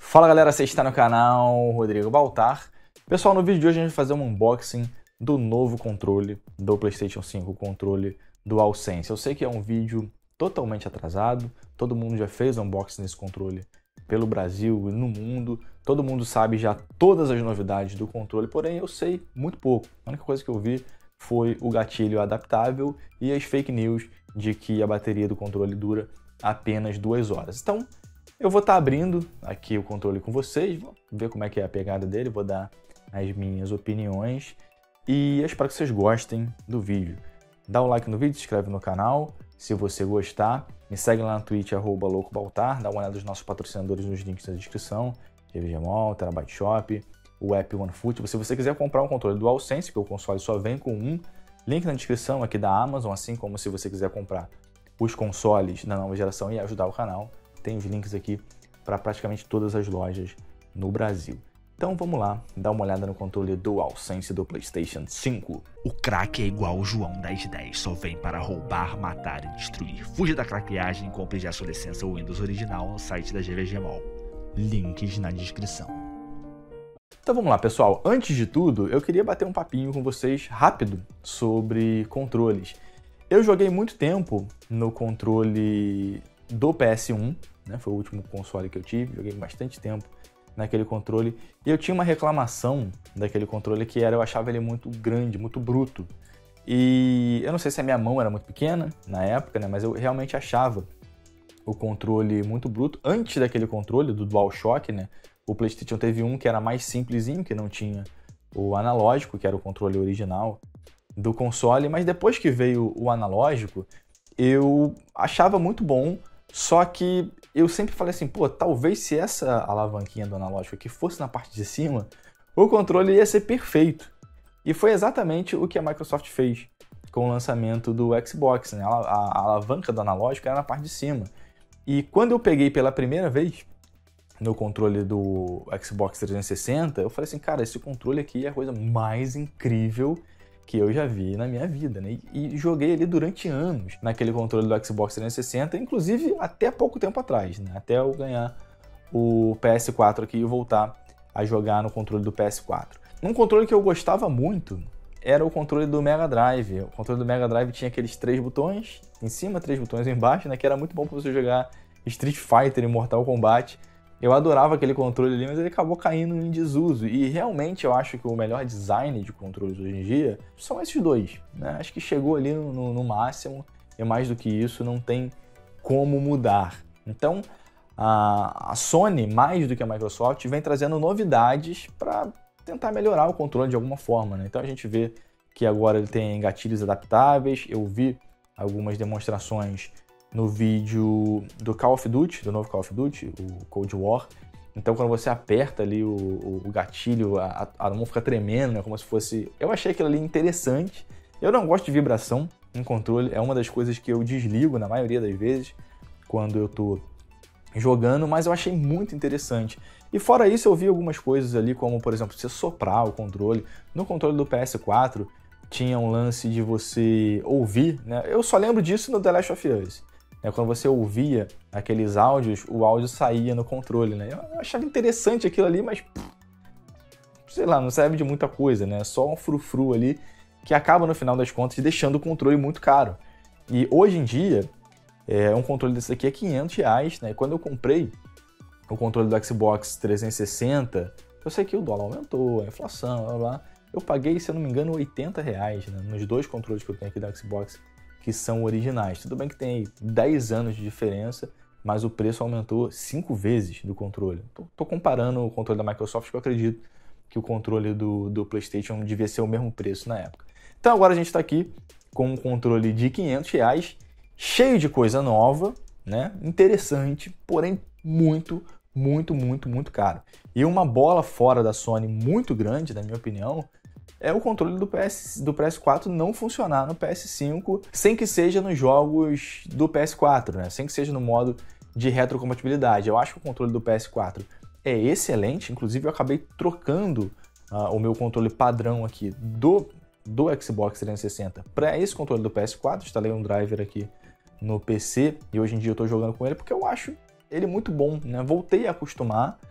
Fala galera, você está no canal Rodrigo Baltar. Pessoal, no vídeo de hoje a gente vai fazer um unboxing do novo controle do PlayStation 5, o controle DualSense. Eu sei que é um vídeo totalmente atrasado, todo mundo já fez unboxing desse controle pelo Brasil e no mundo, todo mundo sabe já todas as novidades do controle, porém eu sei muito pouco. A única coisa que eu vi foi o gatilho adaptável e as fake news de que a bateria do controle dura apenas 2 horas. Então, eu vou estar abrindo aqui o controle com vocês, vou ver como é que é a pegada dele, vou dar as minhas opiniões e eu espero que vocês gostem do vídeo. Dá um like no vídeo, se inscreve no canal se você gostar, me segue lá na Twitch, @loucobaltar, dá uma olhada nos nossos patrocinadores nos links da descrição, GVG Mall, Terabyte Shop, o app OneFoot. Se você quiser comprar um controle DualSense, que o console só vem com um, link na descrição aqui da Amazon, assim como se você quiser comprar os consoles da nova geração e ajudar o canal. Tem os links aqui para praticamente todas as lojas no Brasil. Então vamos lá, dar uma olhada no controle DualSense do PlayStation 5. O craque é igual o João 1010, só vem para roubar, matar e destruir. Fuja da craqueagem e compre já sua licença Windows original no site da GVG Mall. Links na descrição. Então vamos lá, pessoal. Antes de tudo, eu queria bater um papinho com vocês rápido sobre controles. Eu joguei muito tempo no controle do PS1, né? Foi o último console que eu tive, joguei bastante tempo naquele controle. E eu tinha uma reclamação daquele controle que era, eu achava ele muito grande, muito bruto. E eu não sei se a minha mão era muito pequena na época, né? Mas eu realmente achava o controle muito bruto. Antes daquele controle, do DualShock, né? O PlayStation teve um que era mais simplesinho, que não tinha o analógico, que era o controle original do console. Mas depois que veio o analógico, eu achava muito bom. Só que eu sempre falei assim, pô, talvez se essa alavanquinha do analógico aqui fosse na parte de cima, o controle ia ser perfeito. E foi exatamente o que a Microsoft fez com o lançamento do Xbox, né? A alavanca do analógico era na parte de cima. E quando eu peguei pela primeira vez no controle do Xbox 360, eu falei assim, cara, esse controle aqui é a coisa mais incrível que eu já vi na minha vida, né? E joguei ali durante anos naquele controle do Xbox 360, inclusive até pouco tempo atrás, né? Até eu ganhar o PS4 aqui e voltar a jogar no controle do PS4. Um controle que eu gostava muito era o controle do Mega Drive. O controle do Mega Drive tinha aqueles 3 botões em cima, 3 botões embaixo, né? Que era muito bom para você jogar Street Fighter e Mortal Kombat. Eu adorava aquele controle ali, mas ele acabou caindo em desuso. E realmente eu acho que o melhor design de controles hoje em dia são esses dois, né? Acho que chegou ali no máximo, e mais do que isso não tem como mudar. Então a Sony, mais do que a Microsoft, vem trazendo novidades para tentar melhorar o controle de alguma forma, né? Então a gente vê que agora ele tem gatilhos adaptáveis. Eu vi algumas demonstrações no vídeo do Call of Duty, do novo Call of Duty, o Cold War. Então quando você aperta ali o gatilho, a mão fica tremendo, né? Como se fosse... Eu achei aquilo ali interessante. Eu não gosto de vibração em controle, é uma das coisas que eu desligo na maioria das vezes quando eu tô jogando, mas eu achei muito interessante. E fora isso eu vi algumas coisas ali, como por exemplo, você soprar o controle. No controle do PS4 tinha um lance de você ouvir, né? Eu só lembro disso no The Last of Us. Quando você ouvia aqueles áudios, o áudio saía no controle, né? Eu achava interessante aquilo ali, mas sei lá, não serve de muita coisa, né? Só um frufru ali que acaba no final das contas deixando o controle muito caro. E hoje em dia, um controle desse aqui é R$500, né? Quando eu comprei o controle do Xbox 360, eu sei que o dólar aumentou, a inflação, blá blá. Eu paguei, se eu não me engano, R$80, né? Nos 2 controles que eu tenho aqui da Xbox, que são originais. Tudo bem que tem 10 anos de diferença, mas o preço aumentou 5 vezes do controle. Tô comparando o controle da Microsoft, que eu acredito que o controle do PlayStation devia ser o mesmo preço na época. Então agora a gente está aqui com um controle de R$500, cheio de coisa nova, né? Interessante, porém muito caro. E uma bola fora da Sony muito grande, na minha opinião, é o controle do PS4 não funcionar no PS5 sem que seja nos jogos do PS4, né? Sem que seja no modo de retrocompatibilidade. Eu acho que o controle do PS4 é excelente, inclusive eu acabei trocando o meu controle padrão aqui do Xbox 360 para esse controle do PS4, instalei um driver aqui no PC e hoje em dia eu estou jogando com ele porque eu acho ele muito bom, né? Voltei a acostumar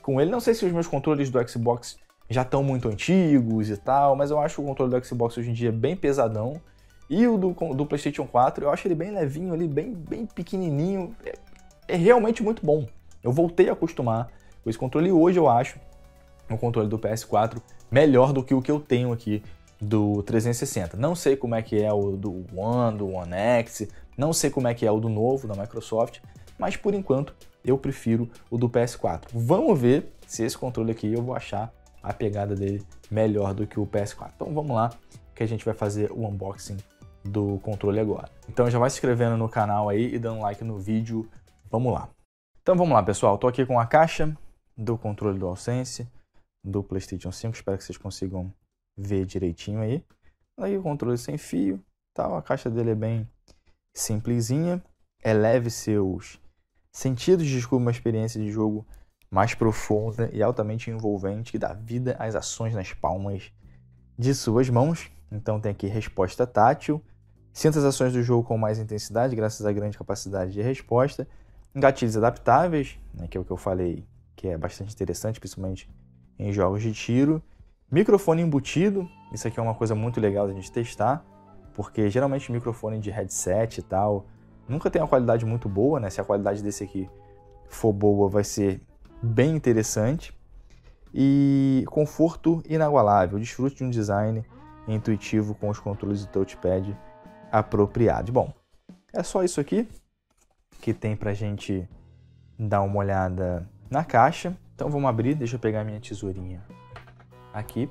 com ele. Não sei se os meus controles do Xbox já estão muito antigos e tal, mas eu acho o controle do Xbox hoje em dia bem pesadão. E o do PlayStation 4, eu acho ele bem levinho ali, bem pequenininho. É realmente muito bom. Eu voltei a acostumar com esse controle e hoje eu acho o controle do PS4 melhor do que o que eu tenho aqui do 360. Não sei como é que é o do One X, não sei como é que é o do novo da Microsoft, mas por enquanto eu prefiro o do PS4. Vamos ver se esse controle aqui eu vou achar a pegada dele melhor do que o PS4. Então vamos lá, que a gente vai fazer o unboxing do controle agora. Então já vai se inscrevendo no canal aí e dando like no vídeo. Vamos lá. Então vamos lá, pessoal. Estou aqui com a caixa do controle DualSense do PlayStation 5. Espero que vocês consigam ver direitinho aí. Aí o controle sem fio, tal. A caixa dele é bem simplesinha. Eleve seus sentidos, descubra uma experiência de jogo mais profunda e altamente envolvente que dá vida às ações nas palmas de suas mãos. Então tem aqui resposta tátil. Sinta as ações do jogo com mais intensidade graças à grande capacidade de resposta. Gatilhos adaptáveis, né, que é o que eu falei, que é bastante interessante, principalmente em jogos de tiro. Microfone embutido, isso aqui é uma coisa muito legal da gente testar, porque geralmente microfone de headset e tal nunca tem uma qualidade muito boa, né? Se a qualidade desse aqui for boa, vai ser bem interessante. E conforto inagualável, desfrute de um design intuitivo com os controles e touchpad apropriados. Bom, é só isso aqui que tem pra gente dar uma olhada na caixa. Então vamos abrir, deixa eu pegar minha tesourinha aqui.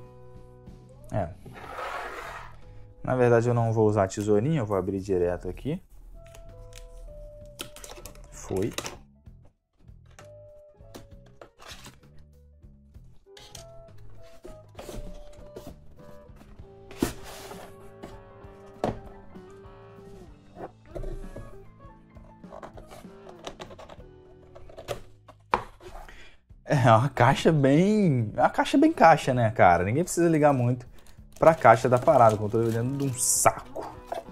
Na verdade eu não vou usar a tesourinha, eu vou abrir direto aqui. Foi. É uma caixa bem... É uma caixa bem caixa, né, cara? Ninguém precisa ligar muito pra caixa da parada. Eu tô vendendo de um saco.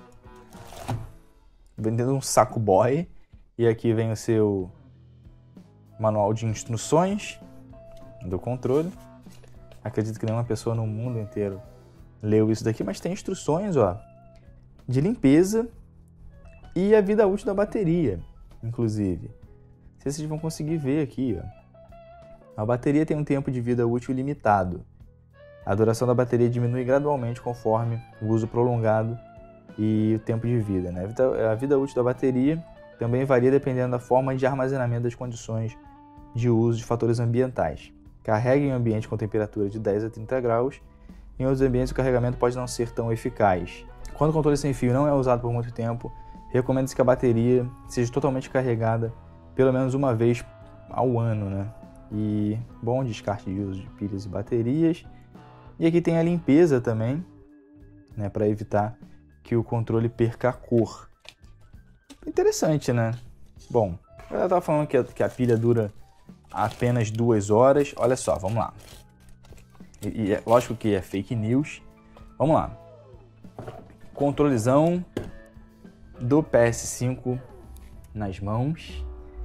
Vendendo um saco boy. E aqui vem o seu manual de instruções do controle. Acredito que nenhuma pessoa no mundo inteiro leu isso daqui, mas tem instruções, ó, de limpeza e a vida útil da bateria, inclusive. Não sei se vocês vão conseguir ver aqui, ó. A bateria tem um tempo de vida útil limitado. A duração da bateria diminui gradualmente conforme o uso prolongado e o tempo de vida, né? A vida útil da bateria também varia dependendo da forma de armazenamento das condições de uso de fatores ambientais. Carrega em um ambiente com temperatura de 10 a 30 graus. Em outros ambientes, o carregamento pode não ser tão eficaz. Quando o controle sem fio não é usado por muito tempo, recomenda-se que a bateria seja totalmente carregada pelo menos uma vez ao ano, né? E bom descarte de uso de pilhas e baterias. E aqui tem a limpeza também, né, para evitar que o controle perca a cor. Interessante, né? Bom, eu estava falando que a pilha dura apenas 2 horas. Olha só, vamos lá. E é lógico que é fake news. Vamos lá. Controlezão do PS5 nas mãos.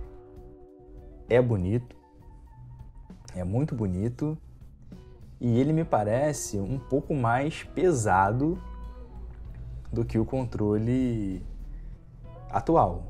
É bonito. É muito bonito. E ele me parece um pouco mais pesado do que o controle atual.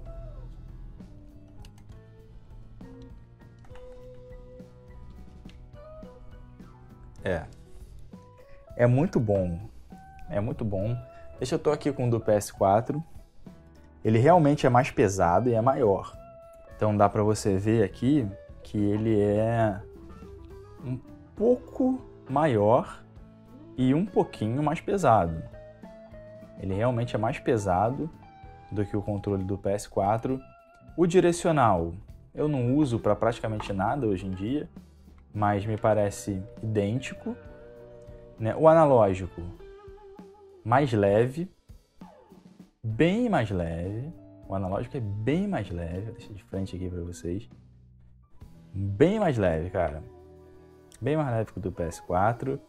É muito bom. É muito bom. Deixa eu tô aqui com o do PS4. Ele realmente é mais pesado e é maior. Então dá pra você ver aqui que ele é um pouco maior e um pouquinho mais pesado. Ele realmente é mais pesado do que o controle do PS4. O direcional eu não uso para praticamente nada hoje em dia, mas me parece idêntico, né? O analógico mais leve, bem mais leve. O analógico é bem mais leve. Deixa de frente aqui para vocês. Bem mais leve, cara. Bem mais leve que o do PS4.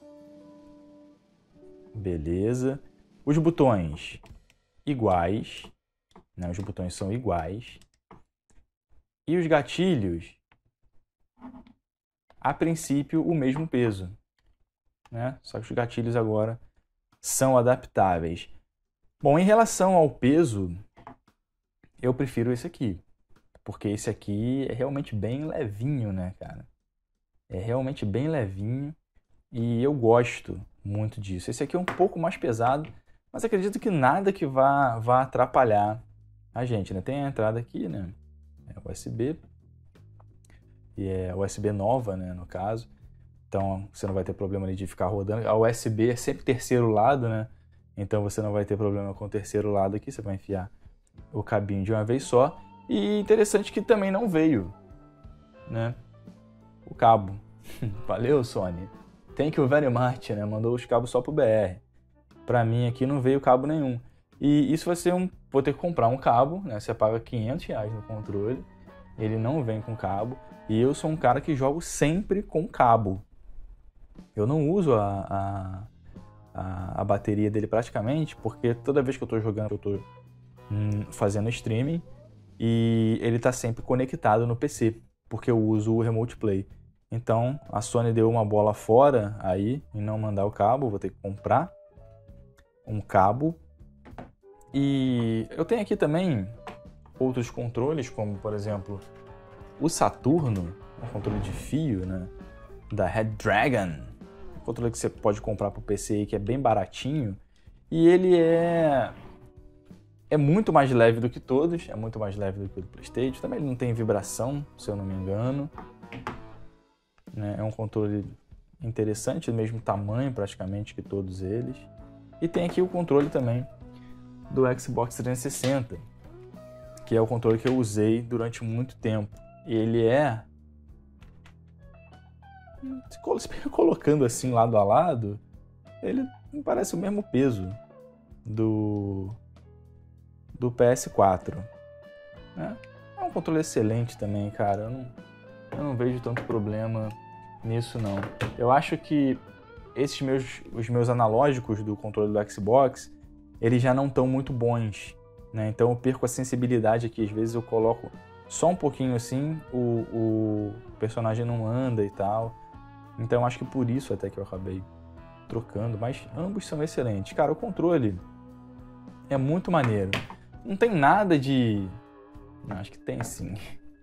Beleza. Os botões iguais, né? Os botões são iguais. E os gatilhos a princípio, o mesmo peso, né? Só que os gatilhos agora são adaptáveis. Bom, em relação ao peso, eu prefiro esse aqui, porque esse aqui é realmente bem levinho, né, cara? É realmente bem levinho e eu gosto muito disso. Esse aqui é um pouco mais pesado, mas acredito que nada que vá atrapalhar a gente, né? Tem a entrada aqui, né? É USB, e é USB nova, né, no caso. Então você não vai ter problema ali de ficar rodando. A USB é sempre terceiro lado, né? Então você não vai ter problema com o terceiro lado aqui, você vai enfiar o cabinho de uma vez só. E interessante que também não veio, né, o cabo. Valeu, Sony. Thank you very much, né? Mandou os cabos só pro BR. Pra mim aqui não veio cabo nenhum. E isso vai ser vou ter que comprar um cabo, né? Você paga R$500 no controle. Ele não vem com cabo. E eu sou um cara que jogo sempre com cabo. Eu não uso a bateria dele praticamente, porque toda vez que eu tô jogando, eu tô fazendo streaming e ele tá sempre conectado no PC, porque eu uso o Remote Play. Então, a Sony deu uma bola fora aí em não mandar o cabo, vou ter que comprar um cabo. E eu tenho aqui também outros controles, como por exemplo o Saturno, um controle de fio, né, da Red Dragon, um controle que você pode comprar para o PC aí, que é bem baratinho, e ele é muito mais leve do que todos, é muito mais leve do que o do PlayStation. Também ele não tem vibração, se eu não me engano, né? É um controle interessante, do mesmo tamanho praticamente que todos eles. E tem aqui o controle também do Xbox 360, que é o controle que eu usei durante muito tempo. Ele é, colocando assim lado a lado, ele me parece o mesmo peso do PS4, né? É um controle excelente também, cara. Eu não vejo tanto problema nisso, não. Eu acho que os meus analógicos do controle do Xbox, eles já não estão muito bons, né? Então eu perco a sensibilidade aqui. Às vezes eu coloco só um pouquinho assim, o personagem não anda e tal. Então acho que por isso até que eu acabei trocando, mas ambos são excelentes. Cara, o controle é muito maneiro. Não tem nada de... Não, acho que tem sim.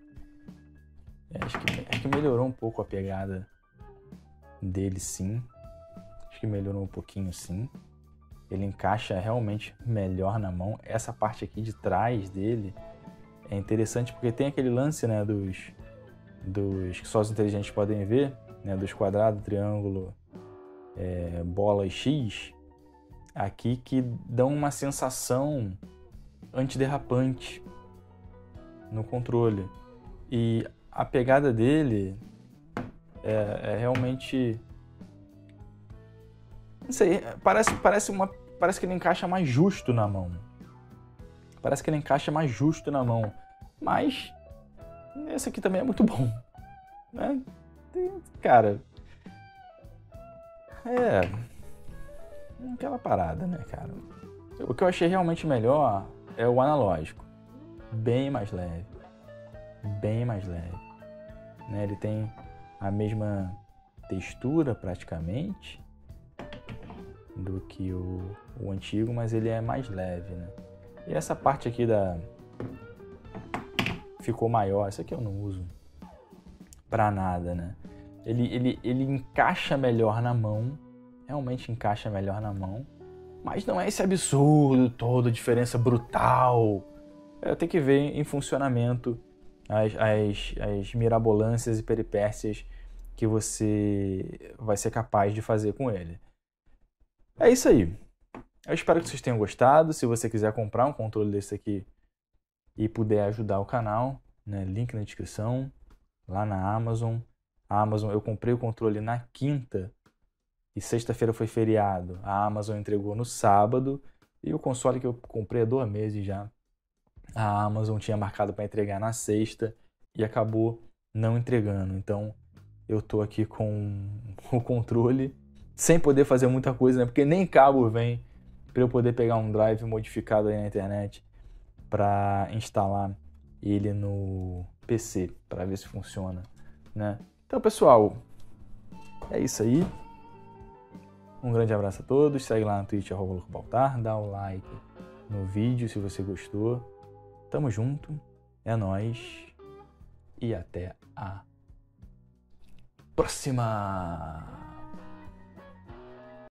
Acho que melhorou um pouco a pegada dele, sim. Acho que melhorou um pouquinho, sim. Ele encaixa realmente melhor na mão. Essa parte aqui de trás dele é interessante porque tem aquele lance, né, dos que só os inteligentes podem ver, né, dos quadrado, triângulo, bola e X, aqui que dão uma sensação antiderrapante no controle. E a pegada dele é realmente... Não sei, parece que ele encaixa mais justo na mão. Parece que ele encaixa mais justo na mão. Mas esse aqui também é muito bom, né? Cara, aquela parada, né, cara? O que eu achei realmente melhor é o analógico. Bem mais leve. Bem mais leve, né? Ele tem a mesma textura praticamente do que o antigo, mas ele é mais leve, né? E essa parte aqui ficou maior. Essa aqui eu não uso pra nada, né? Ele encaixa melhor na mão, realmente encaixa melhor na mão, mas não é esse absurdo todo, diferença brutal. Eu tenho que ver em funcionamento as mirabolâncias e peripécias que você vai ser capaz de fazer com ele. É isso aí. Eu espero que vocês tenham gostado. Se você quiser comprar um controle desse aqui e puder ajudar o canal, né, link na descrição, lá na Amazon. A Amazon, eu comprei o controle na quinta e sexta-feira foi feriado. A Amazon entregou no sábado e o console que eu comprei há 2 meses já, a Amazon tinha marcado para entregar na sexta e acabou não entregando. Então eu tô aqui com o controle sem poder fazer muita coisa, né? Porque nem cabo vem para eu poder pegar um drive modificado aí na internet para instalar ele no PC, para ver se funciona, né? Então, pessoal, É isso aí. Um grande abraço a todos. Segue lá no Twitch, @LoucoBaltar. Dá o like no vídeo se você gostou. Tamo junto. É nóis. E até a próxima!